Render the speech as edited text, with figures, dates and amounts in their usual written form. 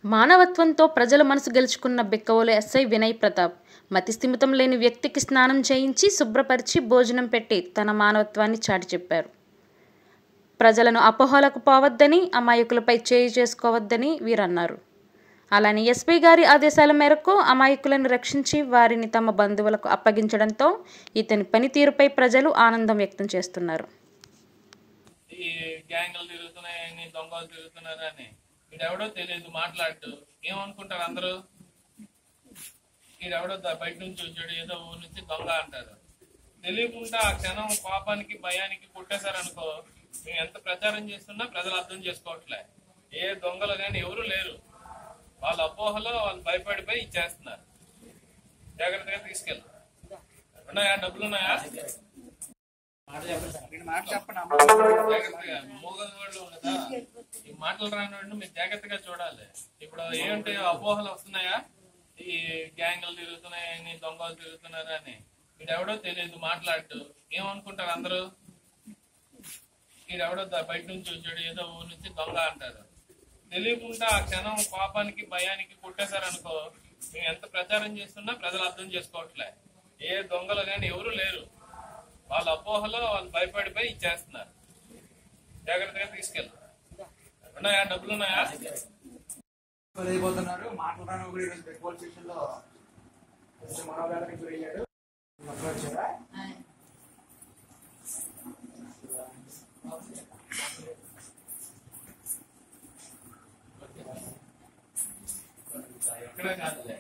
మానవత్వంతో ప్రజల మనసు గెలుచుకున్న బిక్కవోలు ఎస్ఐ వినయ్ ప్రతాప్ మతిస్థిమితం లేని వ్యక్తికి స్నానం చేయించి శుభ్రపరిచి భోజనం పెట్టి తన మానవత్వాన్ని చాటి చెప్పారు. ప్రజలను అపోహలకు పోవద్దని, అమాయకులపై చేయి చేసుకోవద్దని వీరన్నారు. అలానే ఎస్పీ గారి ఆదేశాల మేరకు అమాయకులను రక్షించి వారిని తమ బంధువులకు అప్పగించడంతో ఇతని పనితీరుపై ప్రజలు ఆనందం వ్యక్తం చేస్తున్నారు. వీడెవడో తెలియదు మాట్లాడు ఏమనుకుంటారు అందరూ, వీడెవడో బయట నుంచి వచ్చాడు ఏదో ఊరి నుంచి దొంగ అంటారు. తెలియకుండా ఆ క్షణం పాపానికి భయానికి కొట్టేశారనుకో, మేము ఎంత ప్రచారం చేస్తున్నా ప్రజలు అర్థం చేసుకోవట్లే. ఏ దొంగలు కానీ ఎవరు లేరు, వాళ్ళ అపోహలో వాళ్ళు భయపడిపోయి ఇచ్చేస్తున్నారు. జాగ్రత్తగా తీసుకెళ్ళి ఉన్నాయా, డబ్బులు ఉన్నాయా, మూగవాళ్ళు కదా, ఈ మాటలు రానివాడిని మీరు జాగ్రత్తగా చూడాలి. ఇప్పుడు ఏంటి అపోహలు వస్తున్నాయా, ఈ గ్యాంగులు తిరుగుతున్నాయని, దొంగలు తిరుగుతున్నారని. వీడెవడో తెలియదు మాట్లాడు ఏమనుకుంటారు అందరూ, వీడెవడో బయట నుంచి వచ్చాడు ఏదో ఊరి నుంచి దొంగ అంటారు. తెలియకుండా ఆ క్షణం పాపానికి భయానికి కొట్టేశారనుకో, మేము ఎంత ప్రచారం చేస్తున్నా ప్రజలు అర్థం చేసుకోవట్లే. ఏ దొంగలు కానీ ఎవరు లేరు, వాళ్ళ అపోహలో వాళ్ళు భయపడిపోయి ఇచ్చేస్తున్నారు. జాగ్రత్తగా తీసుకెళ్ళి ఉన్నాయా, డబ్బులు ఉన్నాయా, ఎక్కడ కాదులే.